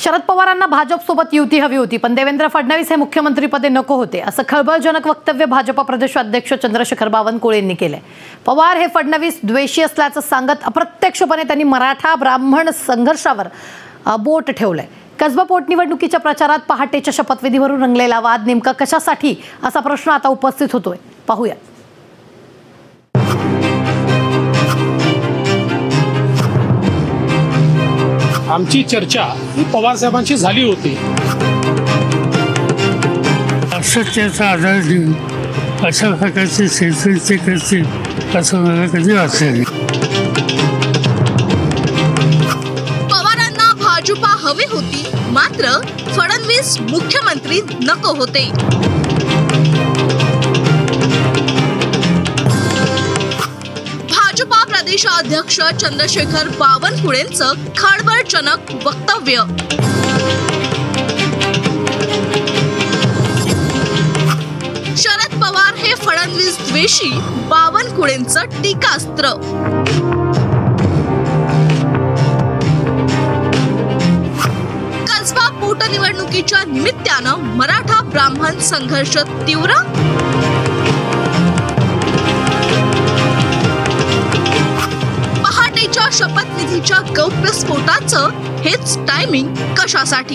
शरद पवारांना भाजपसोबत युती हवी होती, पण देवेंद्र फडणवीस हे मुख्यमंत्रीपदी नको होते, असं खळबळजनक वक्तव्य भाजपा प्रदेशाध्यक्ष चंद्रशेखर बावनकुळे यांनी केलंय. पवार हे फडणवीस द्वेषी असल्याचं सांगत अप्रत्यक्षपणे त्यांनी मराठा ब्राह्मण संघर्षावर बोट ठेवलंय. कसबा पोटनिवडणुकीच्या प्रचारात पहाटेच्या शपथविधीवरून रंगलेला वाद नेमका कशासाठी असा प्रश्न आता उपस्थित होतोय. पाहूया. आमची चर्चा ही पवार साहेबांशी झाली होती. असत्याचा आधार देऊन अशा प्रकारचे शेतकरी करतील असं मला कधी वाटलं नाही. पवारांना भाजपा हवी होती, मात्र फडणवीस मुख्यमंत्री नको होते. भाजपा प्रदेशाध्यक्ष चंद्रशेखर बावनकुळेंचं खळबळजनक वक्तव्य. शरद पवार हे फडणवीस द्वेषी, बावनकुळेंचं टीकास्त्र. कसबा पोटनिवडणुकीच्या निमित्तानं मराठा ब्राह्मण संघर्ष तीव्र. पहाटेच्या शपथविधीच्या गौप्यस्फोटाचं हेच टायमिंग कशासाठी?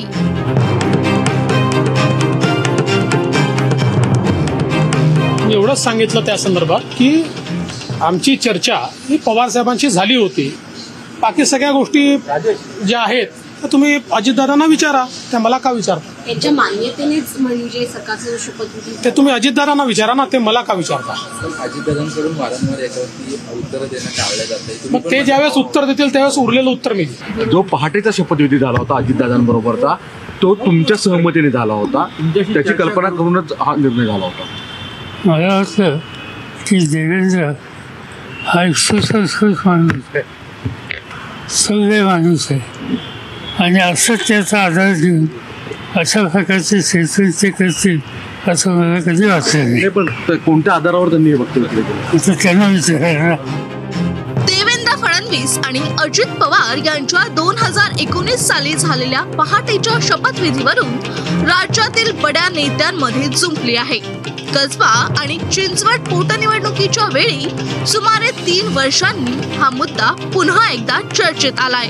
मी एवढंच सांगितलं त्या संदर्भात की आमची चर्चा ही पवार साहेबांशी झाली होती. बाकी सगळ्या गोष्टी ज्या आहेत तर तुम्ही अजितदादांना विचारा, त्या मला का विचारता? त्यांच्या मान्यतेनेच म्हणजे सकाळचं शपथविधी ते तुम्ही अजितदादांना विचारा ना, ते मला का विचारता? अजितदादांकडून वारंवार याच्यावरती उत्तर देणं टाळलं जातं. मग ते ज्यावेळेस उत्तर देतील त्यावेळेस उरलेलं उत्तर मी देईन. जो पहाटेचा शपथविधी झाला होता अजितदादांबरोबरचा, तो तुमच्या सहमतीने झाला होता, त्याची कल्पना करूनच हा निर्णय झाला होता. मला वाटतं की देवेंद्र हा एक सुसंस्कृत माणूस आहे, सभ्य माणूस आहे आणि असत्याचा आधार देऊन अशा प्रकारचे शेतकरी करतील असं मला कधी वाटलं नाही. पण कोणत्या आधारावर त्यांनी हे वक्तव्य केलं त्यांना विचारायला. देवेंद्र फडणवीस आणि अजित पवार यांच्या 2019 साली झालेल्या पहाटेच्या शपथविधीवरून राज्यातील बड्या नेत्यांमध्ये जुंपली आहे. कसबा आणि चिंचवड पोटनिवडणुकीच्या वेळी सुमारे 3 वर्षांनी हा मुद्दा पुन्हा एकदा चर्चेत आलाय.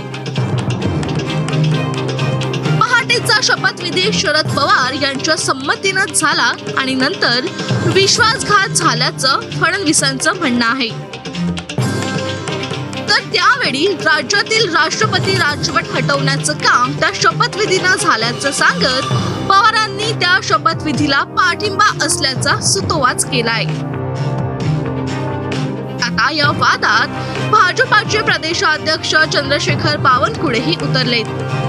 पहाटेचा शपथविधी शरद पवार यांच्या संमतीनं झाला आणि नंतर विश्वासघात झाल्याचं फडणवीसांचं म्हणणं आहे. तर त्यावेळी राज्यातील राष्ट्रपती राजवट हटवण्याचं काम त्या शपथविधीनं झाल्याचं सांगत पवारांनी त्या शपथविधीला पाठिंबा असल्याचा सुतोवाच केलाय. आता या वादात भाजपाचे प्रदेशाध्यक्ष चंद्रशेखर बावनकुळेही उतरलेत.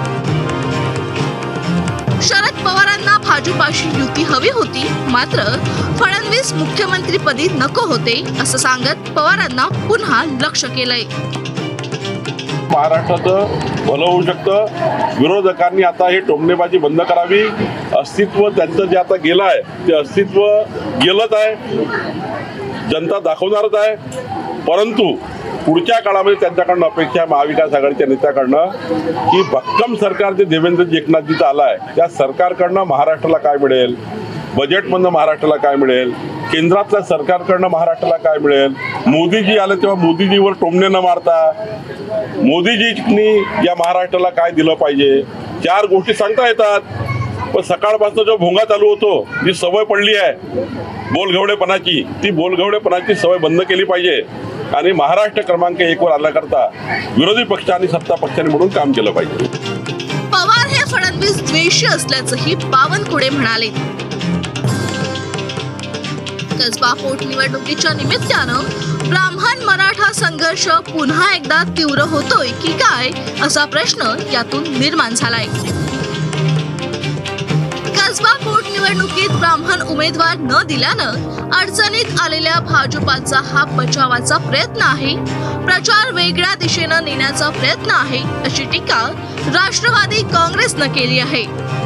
शरद पवारांना भाजपाशी युती हवी होती, मात्र फडणवीस मुख्यमंत्रीपदी नको होते असं सांगत पवारांना पुन्हा लक्ष केलंय. महाराष्ट्राचं भलं होऊ शकतं. विरोधकांनी आता हे टोमणेबाजी बंद करावी. अस्तित्व त्यांचं जे आता गेलं आहे ते अस्तित्व गेलंच आहे, जनता दाखवणारच आहे. परंतु पुढच्या काळामध्ये त्यांच्याकडनं अपेक्षा महाविकास आघाडीच्या नेत्याकडनं की भक्कम सरकार जे देवेंद्रजी एकनाथजीचं आलं आहे त्या सरकारकडनं महाराष्ट्राला काय मिळेल, बजेटमधनं महाराष्ट्राला काय मिळेल, केंद्रातल्या सरकारकडनं महाराष्ट्राला काय मिळेल. मोदीजी आले तेव्हा मोदीजीवर टोमणे न मारता मोदीजींनी या महाराष्ट्राला काय दिलं पाहिजे, 4 गोष्टी सांगता येतात. पण सकाळपासून जो भोंगा चालू होतो, जी सवय पडली आहे बोलघवडेपणाची, ती बोलघवडेपणाची सवय बंद केली पाहिजे आणि महाराष्ट्र क्रमांक 1 वर आल्याकरता विरोधी पक्ष आणि सत्ता पक्षांनी म्हणून काम केलं पाहिजे. पवार हे फडणवीस द्वेषी असल्याचंही बावनकुळे म्हणाले. कसबा पोटनिवडणुकीच्या निमित्तानं ब्राह्मण मराठा संघर्ष पुन्हा एकदा तीव्र होतोय की काय असा प्रश्न यातून निर्माण झालाय. कसबा पोटनिवडणुकीत ब्राह्मण उमेदवार न दिल्यानं अडचणीत आलेल्या भाजपाचा हा बचावाचा प्रयत्न आहे, प्रचार वेगळ्या दिशेनं नेण्याचा प्रयत्न आहे अशी टीका राष्ट्रवादी काँग्रेसनं केली आहे.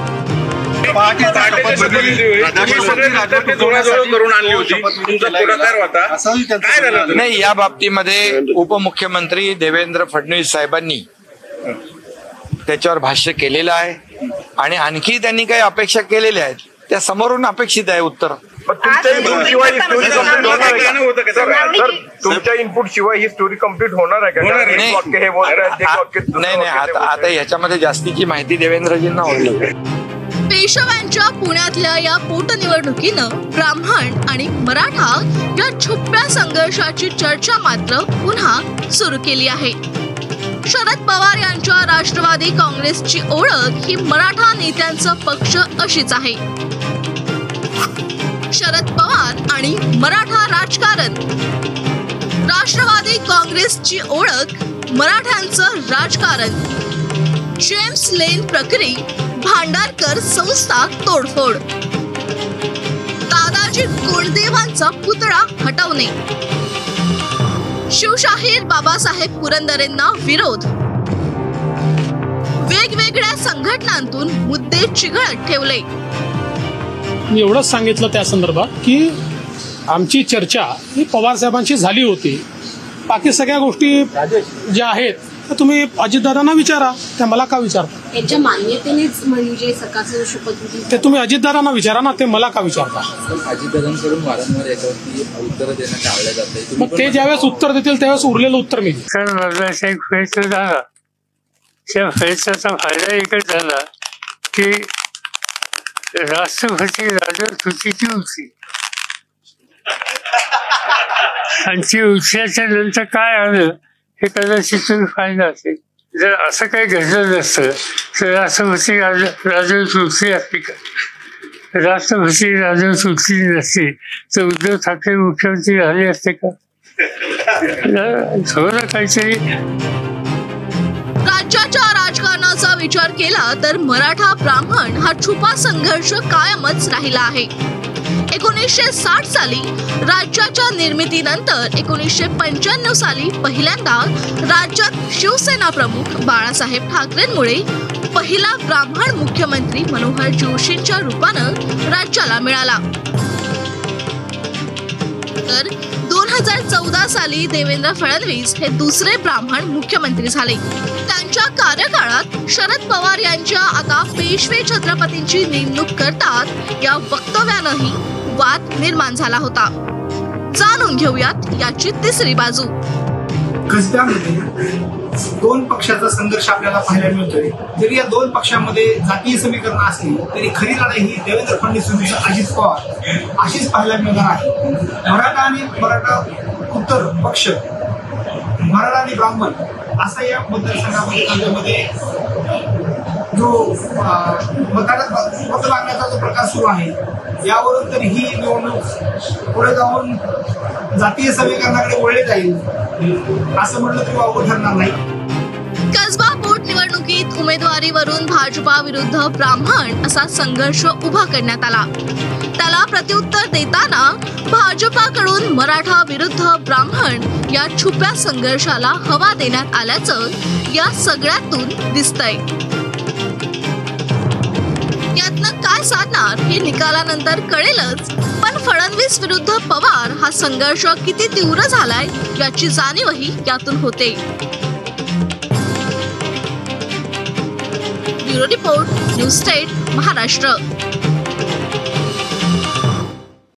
नाही, या बाबतीमध्ये उपमुख्यमंत्री देवेंद्र फडणवीस साहेबांनी त्याच्यावर भाष्य केलेलं आहे. आणि आणखी त्यांनी काही अपेक्षा केलेल्या आहेत त्या समोरून अपेक्षित आहे उत्तर. तुमच्या इनपुट शिवाय ही स्टोरी कम्प्लीट होणार आहे का? तुमच्या इनपुट शिवाय ही स्टोरी कम्प्लीट होणार आहे का? एक वाक्य हे बोलतायत, एक वाक्य नाही आता ह्याच्यामध्ये जास्तीची माहिती देवेंद्रजींना होईल. पेशव्यांच्या पुण्यातल्या या पोटनिवडणुकीनं ब्राह्मण आणि मराठा या छुप्या संघर्षाची चर्चा मात्र पुन्हा सुरू केली आहे. शरद पवार यांच्या राष्ट्रवादी काँग्रेसची ओळख ही मराठा नेत्यांचा पक्ष अशीच आहे. शरद पवार आणि मराठा राजकारण. राष्ट्रवादी काँग्रेसची ओळख मराठ्यांचं राजकारण. जेम्स लेन प्रकरी, भांडारकर संस्था तोडफोड. दादाजी कोंडदेवांचा पुतळा हटवणे. शिवशाहीर बाबासाहेब पुरंदरेंना विरोध. वेगवेगळ्या संघटनांतून मुद्दे चिघळत ठेवले. मी एवढंच सांगितलं त्या संदर्भात की आमची चर्चा ही पवार साहेबांशी झाली होती. बाकी सगळ्या गोष्टी ज्या आहेत त्या तुम्ही अजितदादांना विचारा, त्या मला का विचारता? यांच्या मान्यतेनेच म्हणजे सकाळचं शपथविधी ते तुम्ही अजितदादांना विचारा ना, ते मला का विचारता? अजितदादांकडून वारंवार याच्यावरती उत्तर देणं टाळलं जातंय. मग ते ज्यावेळेस उत्तर देतील त्यावेळेस उरलेलं उत्तर मी देईन. तर एक फैसला झाला, त्या फैसल्याचा फायदा एकच झाला की राष्ट्रपती राजसूचीची होती आणि ती उठल्याच्या नंतर काय आलं हे कदाचित तुम्ही फायदा असेल. जर असं काही घडलं नसतं तर राष्ट्रपती राजसूची असते का? राष्ट्रपती राजसूची नसते तर उद्धव ठाकरे मुख्यमंत्री झाले असते का? थोडं काहीतरी. राज्याच्या राजकारणाचा विचार केला तर मराठा ब्राह्मण हा छुपा संघर्ष कायमच राहिला आहे. 1960 साली राज्याच्या निर्मितीनंतर 1995 साली पहिल्यांदा राज्यात शिवसेना प्रमुख बाळासाहेब ठाकरेंमुळे पहिला ब्राह्मण मुख्यमंत्री मनोहर जोशींच्या रूपानं राज्याला मिळाला. तर 2014 साली देवेंद्र फडणवीस हे दुसरे ब्राह्मण मुख्यमंत्री झाले. त्यांच्या कार्यकाळात शरद पवार यांच्या आता पेशवे छत्रपतींची नेमणूक करतात या वक्तव्यानंही वाद निर्माण झाला होता. जाणून घेऊयात याची तिसरी बाजू. कसब्यामध्ये दोन पक्षाचा संघर्ष आपल्याला पाहायला मिळतोय. जरी या दोन पक्षांमध्ये जातीय समीकरण असली तरी खरी लढाई ही देवेंद्र फडणवीस विरुद्ध अजित पवार अशीच पाहायला मिळणार आहे. मराठा आणि मराठा उत्तर पक्ष, मराठा आणि ब्राह्मण असा या मतदारसंघामध्ये जो मत मागण्याचा जो प्रकार सुरू आहे यावरून तर ही निवडणूक पुढे जाऊन जातीय समीकरणाकडे वळले जाईल असं म्हटलं तरी वावगं ठरणार नाही. कसबा पोटनिवडणुकीत उमेदवारीवरून भाजपा विरुद्ध ब्राह्मण असा संघर्ष उभा करण्यात आला. त्याला प्रत्युत्तर देताना भाजपाकडून मराठा विरुद्ध ब्राह्मण या छुप्या संघर्षाला हवा देण्यात आल्याचं या सगळ्यातून दिसतंय. यातनं काय साधणार हे निकालानंतर कळेलच, पण फडणवीस विरुद्ध पवार हा संघर्ष किती तीव्र झालाय याची जाणीवही यातून होते. Bureau report, news state, Maharashtra.